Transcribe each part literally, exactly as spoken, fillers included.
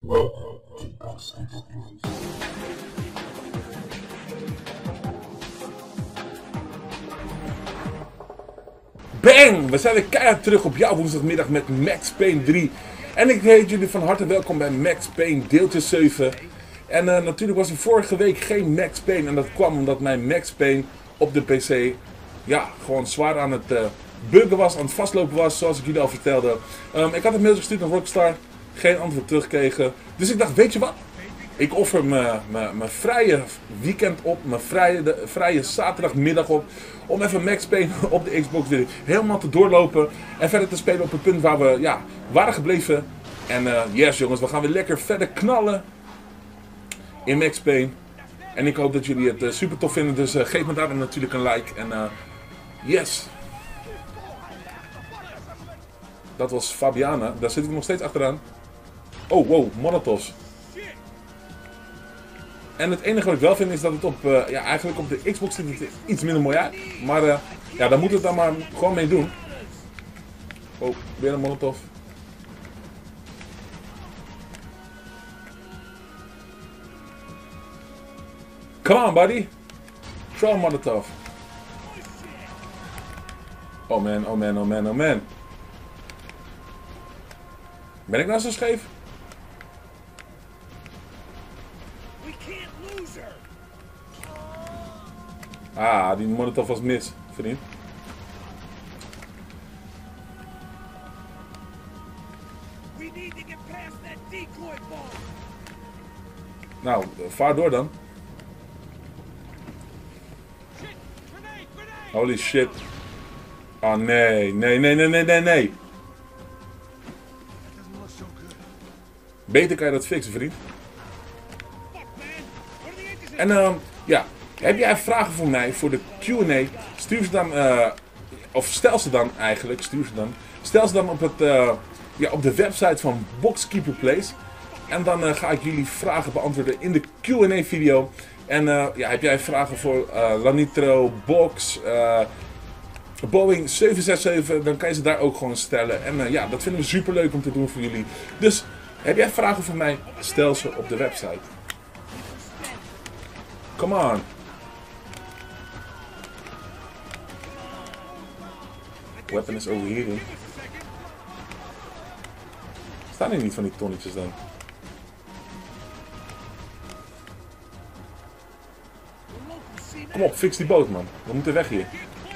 Bang! We zijn weer keihard terug op jouw woensdagmiddag met Max Payne drie. En ik heet jullie van harte welkom bij Max Payne deeltje zeven. En uh, natuurlijk was er vorige week geen Max Payne. En dat kwam omdat mijn Max Payne op de P C ja, gewoon zwaar aan het uh, buggen was, aan het vastlopen was, zoals ik jullie al vertelde. Um, ik had een mailtje gestuurd naar Rockstar, geen antwoord teruggekregen. Dus ik dacht, weet je wat? Ik offer mijn vrije weekend op, mijn vrije, de, vrije zaterdagmiddag op, om even Max Payne op de Xbox weer helemaal te doorlopen en verder te spelen op het punt waar we ja, waren gebleven. En uh, yes jongens, we gaan weer lekker verder knallen in Max Payne. En ik hoop dat jullie het uh, super tof vinden, dus uh, geef me daar dan natuurlijk een like. En uh, yes! Dat was Fabiana, daar zit ik nog steeds achteraan. Oh wow, Molotovs. En het enige wat ik wel vind is dat het op, uh, ja, eigenlijk op de Xbox ziet het iets minder mooi uit. Maar uh, ja, daar moet het dan maar gewoon mee doen. Oh, weer een Molotov. Come on, buddy. Throw a Molotov. Oh man, oh man, oh man, oh man. Ben ik nou zo scheef? Ah, die Molotov was mis, vriend. Nou, vaar door dan. Holy shit. Oh nee, nee, nee, nee, nee, nee, nee. Beter kan je dat fixen, vriend. En uh, ja. Heb jij vragen voor mij voor de Q en A? Stuur ze dan, uh, of stel ze dan eigenlijk, stuur ze dan. Stel ze dan op, het, uh, ja, op de website van Boxkeeper Plays. En dan uh, ga ik jullie vragen beantwoorden in de Q en A video. En uh, ja, heb jij vragen voor uh, Lanitro, Box, uh, Boeing zeven zes zeven, dan kan je ze daar ook gewoon stellen. En uh, ja, dat vinden we super leuk om te doen voor jullie. Dus heb jij vragen voor mij? Stel ze op de website. Come on. Weapon is overheating. Staan hier niet van die tonnetjes dan? Kom op, fix die boot man. We moeten weg hier.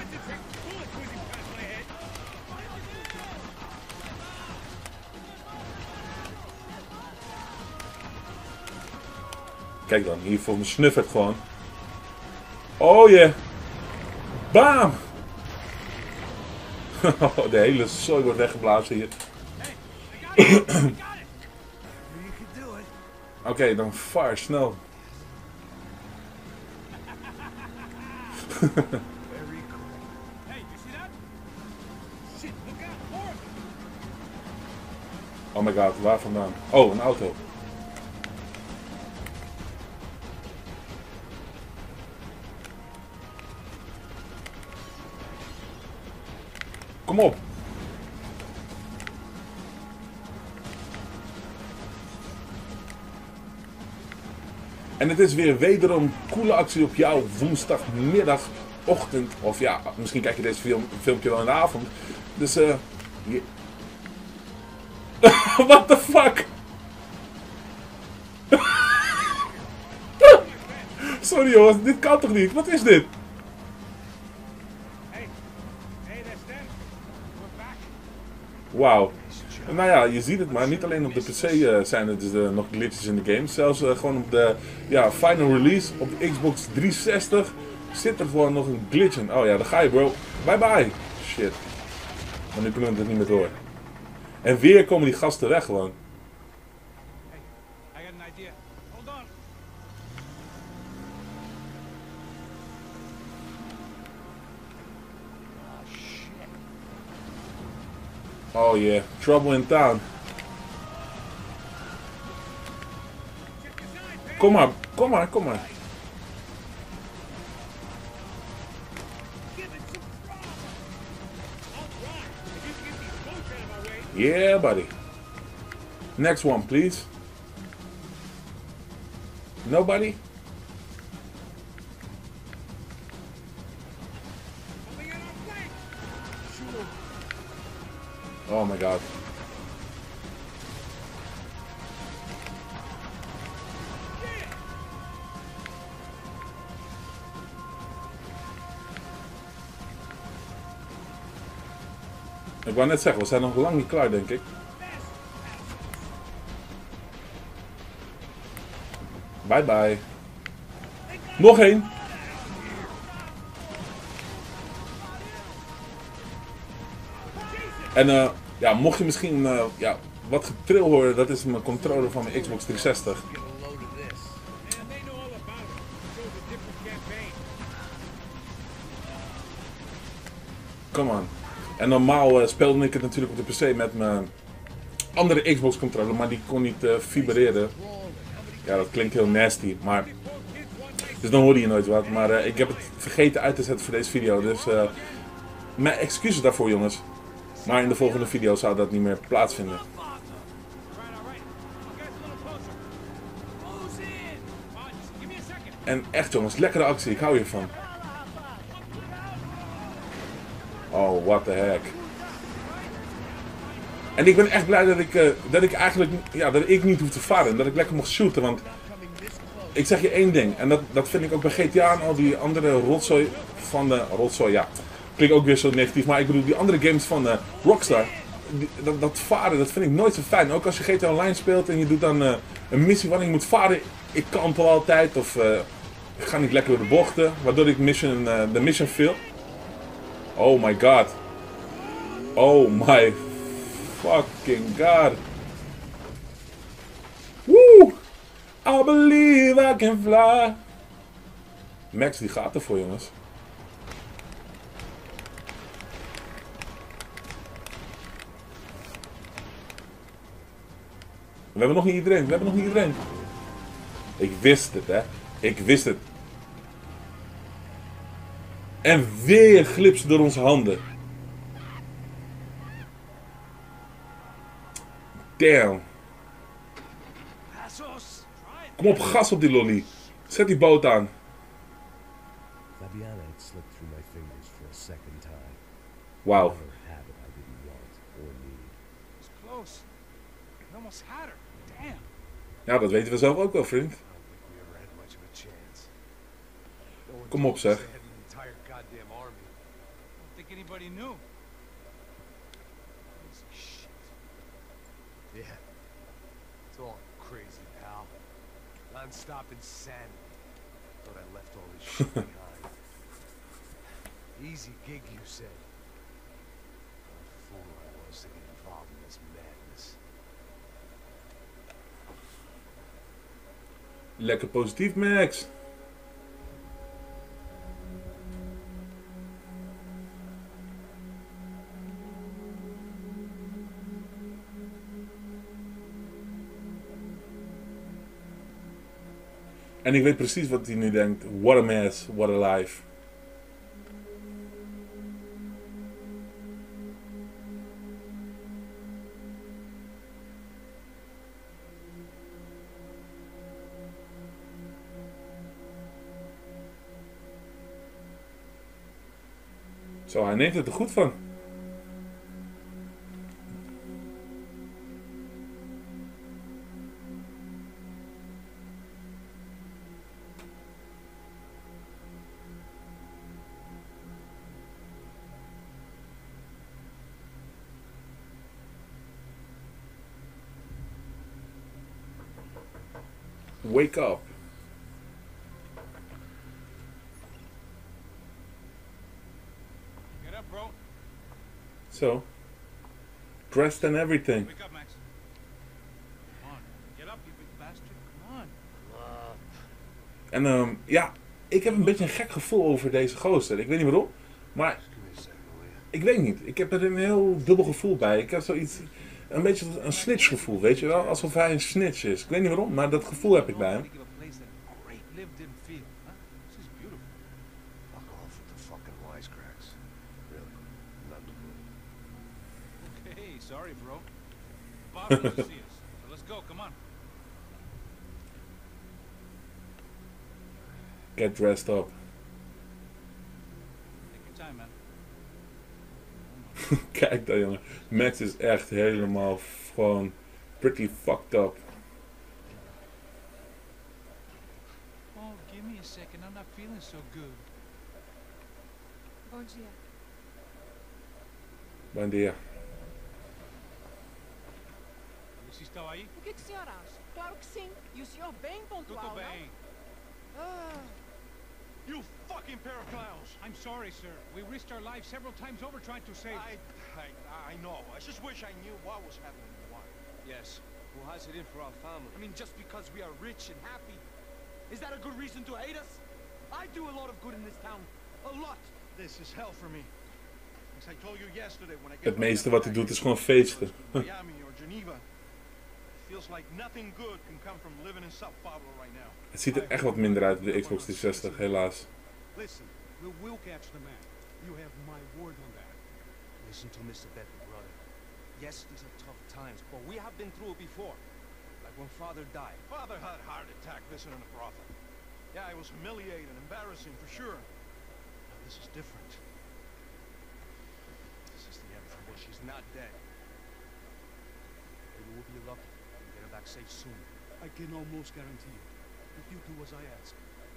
Kijk dan, hier voor me snuffert gewoon. Oh je. Yeah. Bam! De hele zooi wordt weggeblazen hier. Oké, okay, dan fire, snel. Oh my god, waar vandaan? Oh, een auto. Kom op. En het is weer wederom een coole actie op jouw woensdagmiddag, ochtend. Of ja, misschien kijk je deze film, filmpje wel in de avond. Dus eh... Uh, what the fuck? Sorry jongens, dit kan toch niet? Wat is dit? Wauw. Nou ja, je ziet het maar, niet alleen op de P C uh, zijn er dus, uh, nog glitches in de game. Zelfs uh, gewoon op de ja, final release op de Xbox driehonderdzestig zit er gewoon nog een glitch in. Oh ja, daar ga je bro. Bye bye. Shit. Maar nu kunnen we het niet meer door. En weer komen die gasten weg gewoon. Oh yeah, trouble in town. Kom maar, kom maar, kom maar. Yeah, buddy. Next one, please. Nobody? Oh my god. Ik wou net zeggen, we zijn nog lang niet klaar, denk ik. Bye bye. Nog één. En uh, ja, mocht je misschien uh, ja, wat getril horen, dat is mijn controller van mijn Xbox driehonderdzestig. Come on. En normaal uh, speelde ik het natuurlijk op de P C met mijn andere Xbox controller, maar die kon niet uh, vibreren. Ja, dat klinkt heel nasty, maar... Dus dan hoorde je nooit wat, maar uh, ik heb het vergeten uit te zetten voor deze video, dus... Uh, mijn excuses daarvoor, jongens. Maar in de volgende video zou dat niet meer plaatsvinden. En echt, jongens, lekkere actie, ik hou hiervan. Oh, what the heck. En ik ben echt blij dat ik, uh, dat ik eigenlijk ja, dat ik niet hoef te varen. Dat ik lekker mocht shooten. Want ik zeg je één ding. En dat, dat vind ik ook bij G T A en al die andere rotzooi van de... Rotzooi, ja. Klinkt ook weer zo negatief. Maar ik bedoel, die andere games van uh, Rockstar. Die, dat, dat varen, dat vind ik nooit zo fijn. Ook als je G T A Online speelt en je doet dan uh, een missie waarin je moet varen. Ik kantel altijd. Of uh, ik ga niet lekker door de bochten. Waardoor ik mission, uh, de mission fail. Oh my god. Oh my fucking god. Woo! I believe I can fly. Max die gaat ervoor, jongens. We hebben nog niet iedereen. We hebben nog niet iedereen. Ik wist het, hè. Ik wist het. En weer glipt ze door onze handen. Damn. Kom op, gas op die lolly. Zet die boot aan. Wauw. Ja, dat weten we zelf ook wel, vriend. Kom op, zeg. Non-stop insanity. Thought I left all this shit behind. Easy gig, you said. What a fool I was to get involved in this madness. Lekker positief, Max. En ik weet precies wat hij nu denkt. What a mess, what a life. Zo, hij neemt het er goed van. Wake up. Get up, bro. So, dressed and everything. Wake up, Max. Come on. Get up, you big bastard. Come on. En um, ja, ik heb een beetje een gek gevoel over deze gozer. Ik weet niet waarom, maar ik weet niet. Ik heb er een heel dubbel gevoel bij. Ik heb zoiets, een beetje een snitch gevoel, weet je wel? Alsof hij een snitch is. Ik weet niet waarom, maar dat gevoel heb ik bij hem. Sorry, bro. Boss wants to see us. So let's go. Come on. Get dressed up. Take your time, man. Kijk dan, jongen. Max is echt helemaal gewoon pretty fucked up. Oh, give me a second. I'm not feeling so good. Bom dia. Bom dia. Lucy estava aí? O que, que o senhor acha? Claro que sim. E o senhor bem pontual, Tudo não? bem. Ah, You fucking pair of clowns! I'm sorry, sir. We risked our lives several times over trying to save. I, I, I know. I just wish I knew what was happening and why. Yes, who has it in for our family? I mean, just because we are rich and happy, is that a good reason to hate us? I do a lot of good in this town. A lot. This is hell for me. As I told you yesterday when I get Het meeste wat hij doet is gewoon feesten. Miami or Geneva. It feels like nothing good can come from living in Sao Paulo right now. Het ziet er echt wat minder uit op de Xbox driehonderdzestig, helaas. Listen, we will catch the man. You have my word on that. Listen to Mister Becker, brother. Yes, these are tough times, but we have been through it before. Like when father died. Father had a heart attack visiting a brothel. Yeah, it was humiliating, embarrassing for sure. Now this is different. This is the end for Well, me. she's not dead. Maybe we'll be lucky and get her back safe soon. I can almost guarantee it. If you do as I ask.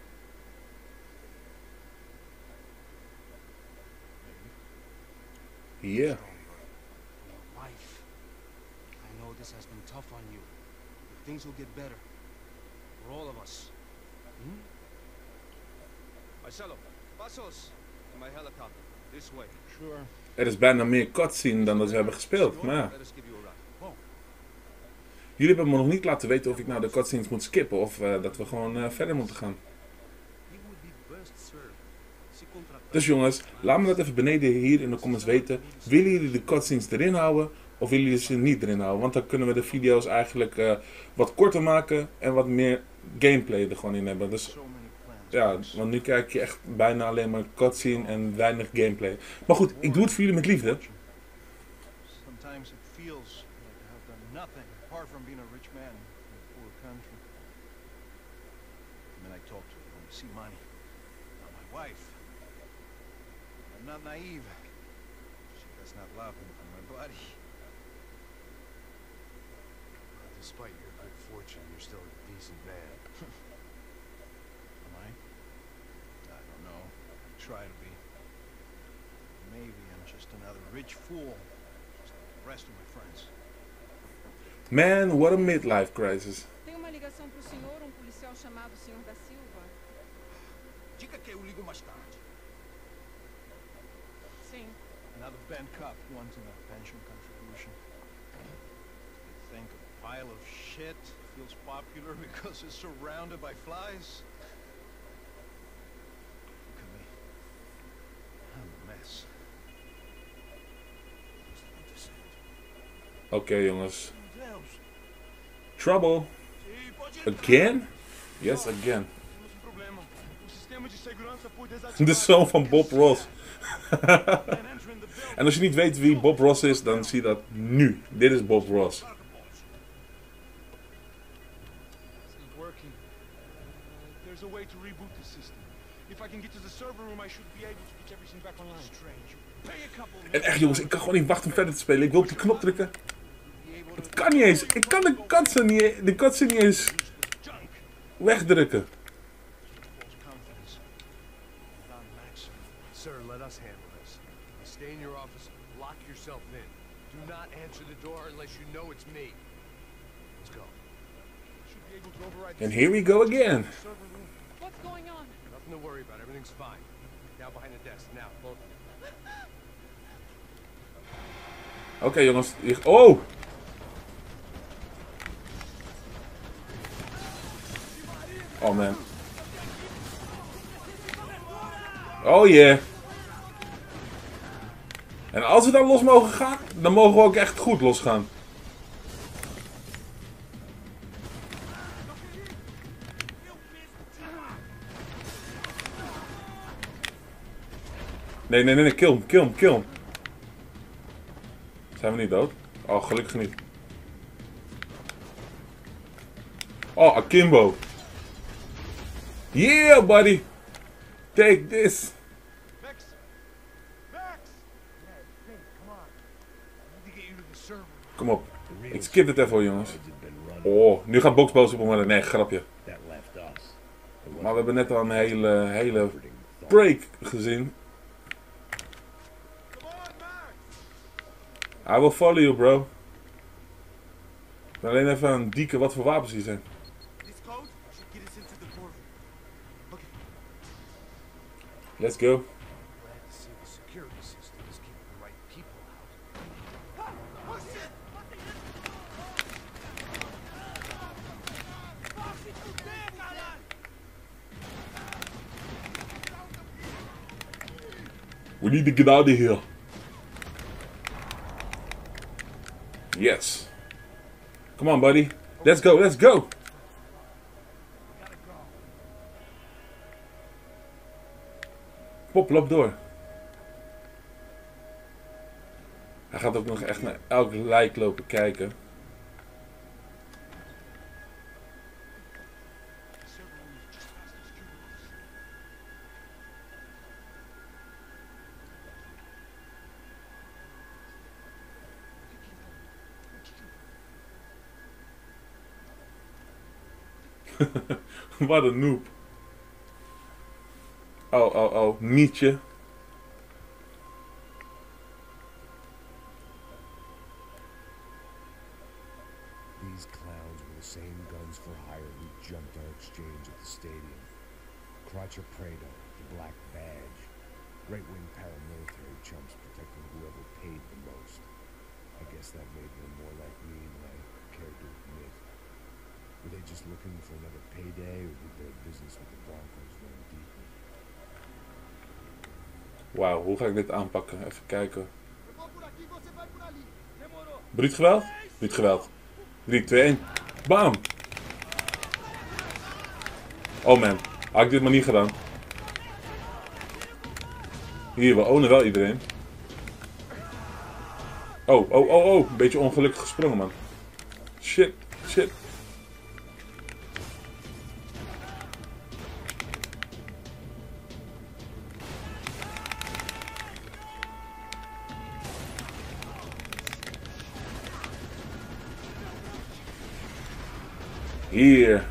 Yeah. For your wife. I know this has been tough on you, but things will get better. For all of us. Hmm? Marcelo, pasos in my helicopter. This way. Sure. Er is bijna meer cutscene dan dat we hebben gespeeld, maar ja. Let us give you a ride. Jullie hebben me nog niet laten weten of ik nou de cutscenes moet skippen of uh, dat we gewoon uh, verder moeten gaan. You would be best served. Si contratar- Dus jongens, laat me dat even beneden hier in de comments weten. Willen jullie de cutscenes erin houden of willen jullie ze niet erin houden? Want dan kunnen we de video's eigenlijk uh, wat korter maken en wat meer gameplay er gewoon in hebben. Dus So many plans. ja, want nu kijk je echt bijna alleen maar cutscene en weinig gameplay. Maar goed, ik doe het voor jullie met liefde. Sometimes it feels like I have done nothing apart from being a rich man in a poor country. And then I talk to her when I see money. Not my wife. I'm not naive. She does not love me for my body. Despite your good fortune, you're still a decent man. Am I? I don't know. I try to be. Maybe I'm just another rich fool. Just like the rest of my friends. Man, what a midlife crisis. tem uma ligação pro senhor, um policial chamado senhor da Silva? Diga que eu ligo mais tarde. Sim. Another bent cop wanting a pension contribution. You think a pile of shit feels popular because it's surrounded by flies? Look at me. I'm a mess. Oké okay, jongens. Trouble. Again? Yes, again. De zoon van Bob Ross. En als je niet weet wie Bob Ross is, dan zie je dat nu. Dit is Bob Ross. This is working. Uh, there's a way to reboot the system. If I can get to the server room, I should be able to get everything back online. Strange. Pay a couple En echt jongens, ik kan gewoon niet wachten om verder te spelen. Ik wil op die knop drukken. Het kan niet eens. Ik kan de cutscene niet, de cutscene niet eens junk. wegdrukken. False confidence. Not Max. Sir, let us handle this. You stay in your office, lock yourself in. Do not answer the door unless you know it's me. Let's go. Should be able to override And here we go again. the server room. What's going on? Nothing to worry about. Everything's fine. Down behind the desk. Now, both of you. Oké okay, jongens. Hier- Oh! Oh man. Oh yeah. En als we dan los mogen gaan, dan mogen we ook echt goed losgaan. Nee, nee, nee, nee, kill hem, kill hem, kill hem. Zijn we niet dood? Oh, gelukkig niet. Oh, Akimbo. Yeah, buddy. Take this. Max! Max! Yeah, hey, come on. I need to get you to the server. Kom op. Ik skip het even hoor, jongens. Oh, nu gaat Box boos op me. Nee, grapje. Maar we hebben net al een hele, hele break gezien. Come on, Max! I will follow you, bro. Ik ben alleen even aan het dieken wat voor wapens hier zijn. This code should get us into the courtroom. Okay. Let's go. Glad to see the security system is keeping the right people out. Oh shit! We need to get out of here. Yes. Come on, buddy. Let's go, let's go. Pop, loop door. Hij gaat ook nog echt naar elk lijk lopen kijken. The server room is just past those cubicles. Wat een noob. Oh, oh, oh. Mietje. These clowns were the same guns for hire who jumped our exchange at the stadium. Crotcher Prado, the Black Badge. Right-wing paramilitary chumps protecting whoever paid the most. I guess that made them more like me than I cared to admit. Were they just looking for another payday, or did their business with the Broncos run deeper? Wauw, hoe ga ik dit aanpakken? Even kijken. Bruut geweld? Bruut geweld. drie, twee, één. Bam! Oh man, had ik dit maar niet gedaan. Hier, we ownen wel iedereen. Oh, oh, oh, oh. Een beetje ongelukkig gesprongen, man. Shit, shit. Hier.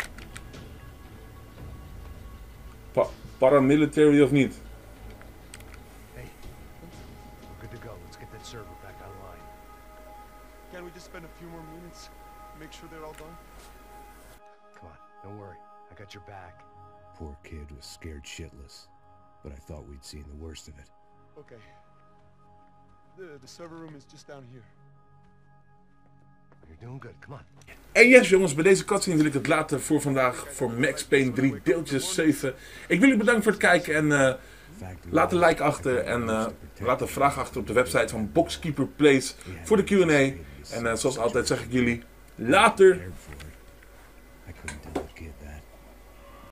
Pa paramilitary of niet? Hey, we're good to go. Let's get that server back online. Can't we just spend a few more minutes? Make sure they're all done? Come on, don't worry. I got your back. Poor kid was scared shitless, but I thought we'd seen the worst of it. Okay. The, the server room is just down here. You're doing good. Come on. En yes jongens, bij deze cutscene wil ik het laten voor vandaag voor Max Payne drie deeltje zeven. Ik wil jullie bedanken voor het kijken en uh, laat een like achter en uh, laat een vraag achter op de website van Boxkeeper Plays voor de Q en A. En uh, zoals altijd zeg ik jullie, later!